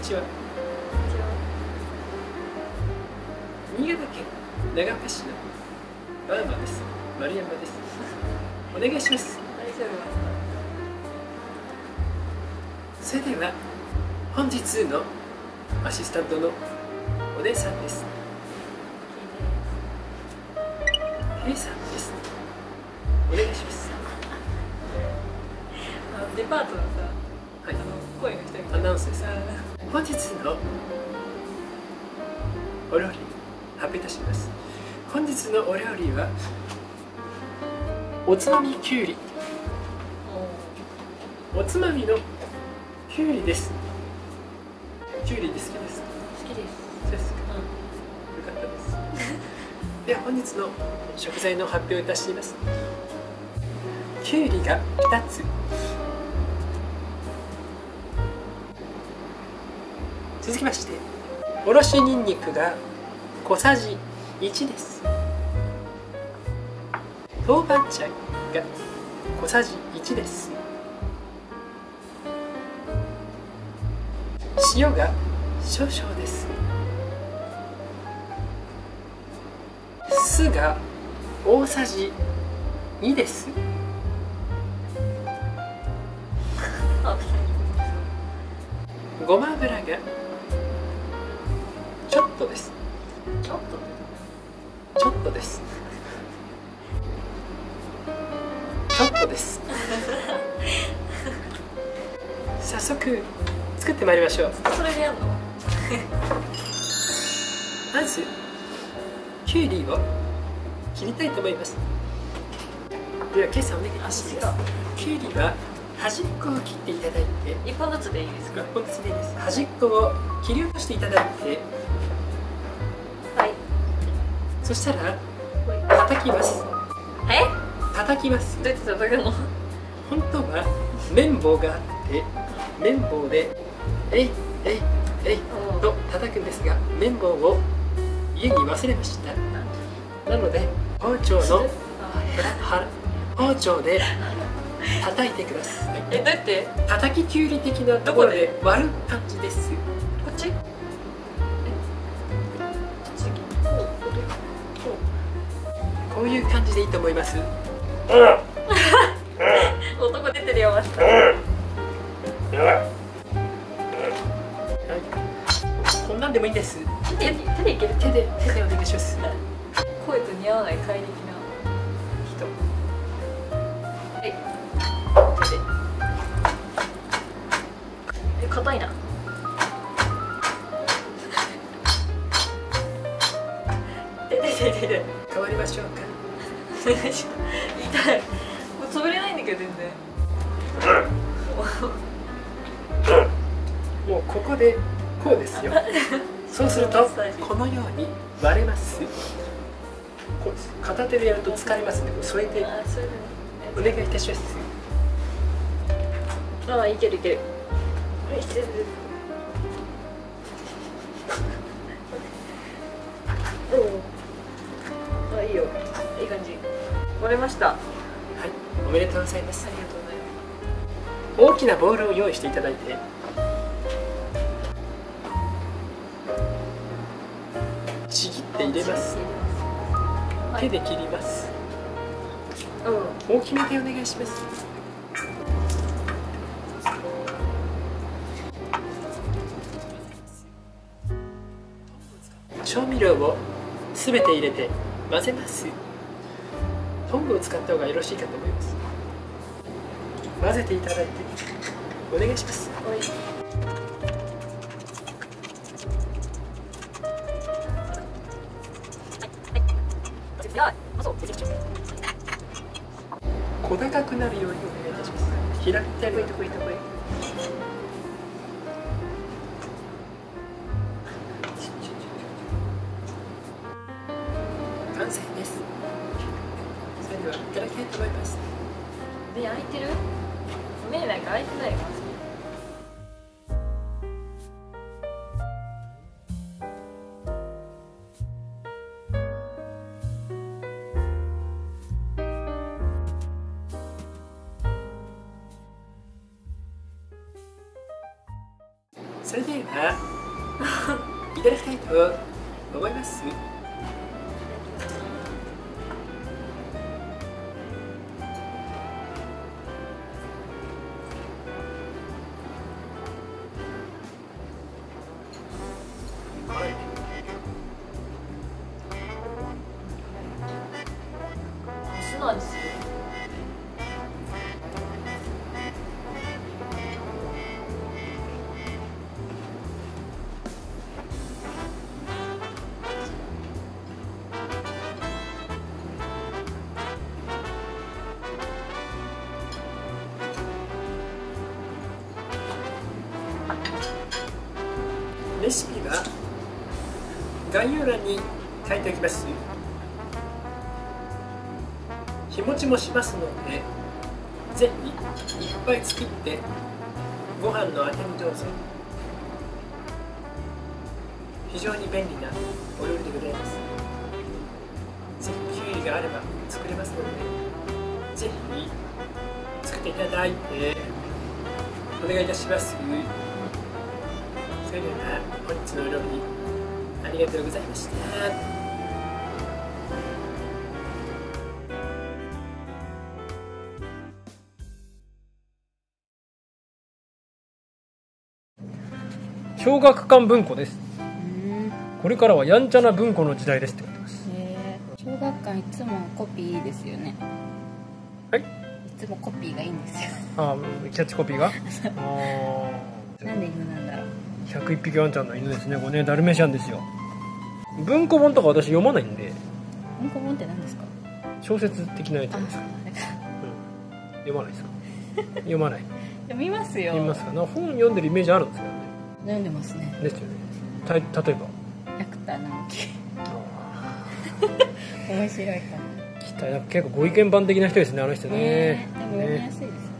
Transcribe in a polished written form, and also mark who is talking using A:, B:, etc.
A: ちは。新潟県長岡市のバーマです。丸山です。お願いします。
B: 大丈夫ですか？
A: それでは本日のアシスタントのお姉さんです。ケイさんです。お願いします。
B: デパートのさ、
A: はい、
B: 声がしたみたいな
A: アナウンスです。本日のお料理発表いたします。本日のお料理はおつまみきゅうり。おつまみのきゅうりです。きゅうりで好きですか？
B: 好きです。
A: そうですか。よかったです。では本日の食材の発表いたします。きゅうりが2つ。続きまして、おろしにんにくが小さじ1です。豆板醤が小さじ1です。塩が少々です。酢が大さじ2です。ごま油がちょっとです。
B: ちょっと
A: です。ちょっとです。早速作ってまいりましょう。
B: それでやんの？
A: まずきゅうりを切りたいと思います。ではケイさんお願いします。きゅうりは端っこを切っていただいて、
B: 一本ずつでいいですか？
A: 一本ずつでいいです。端っこを切り落としていただいて、
B: はい。
A: そしたら叩きます。叩きます。
B: どうやって叩くの？
A: 本当は綿棒があって綿棒でえいえいえいと叩くんですが、綿棒を家に忘れました。なので包丁で叩いてください。
B: どうやって？
A: 叩ききゅうり的なところで割る感じです。
B: こっち？
A: こういう感じでいいと思います。
B: 男出てるよマスター。
A: こんなんでもいいです。
B: 手でいける？
A: 手でお願いします。
B: 声と似合わない怪力な人。はい。手で。硬いな。手
A: 変わりましょうか。
B: 痛い。もう潰れないんだけど全然。
A: もうここでこうですよ。そうするとこのように割れます。片手でやると疲れますので添えてお願いいたします。
B: ああ、いけるいける。いける。あ、いいよ。いい感じ。割れました。
A: はい、おめでとうございます。
B: ありがとうございます。
A: 大きなボウルを用意していただいて、ちぎって入れます。手で切ります。大きめでお願いします。調味料をすべて入れて混ぜます。トングを使った方がよろしいかと思います。混ぜていただいてお願いします。小高くなるようにお願いいたします。開いてあるとこいとこい。完成です。それではいただきたいと思います。
B: 目開いてる？目なんか開いてないよ。
A: それではいただきたいと思います。
B: 酢の味する。
A: レシピは概要欄に書いておきます。日持ちもしますので、ぜひいっぱい作ってご飯のあてにどうぞ。非常に便利なお料理でございます。ぜひキュウリがあれば作れますので、ぜひ作っていただいてお願いいたします。それでは本日のお料理ありがとうございました。小学館文庫です。これからはやんちゃな文庫の時代ですって言ってます。
C: 小学館いつもコピーですよね。
A: はい。
C: いつもコピーがいいんですよ。
A: キャッチコピーが
C: なんで犬なんだろう。
A: 101匹ワンちゃんの犬ですね。これね、ダルメシャンですよ。文庫本とか私読まないんで。
C: 文庫本って何ですか？
A: 小説的なやつですか。読まないですか？読まない。
C: 読みますよ。
A: 読みますか？本読んでるイメージあるんですけどね。
C: 読んでますね。
A: ですよね。例えば
C: 百田直樹。面白いかな。
A: 結構ご意見番的な人ですね、あの人ね。
C: でも読みやすいですね。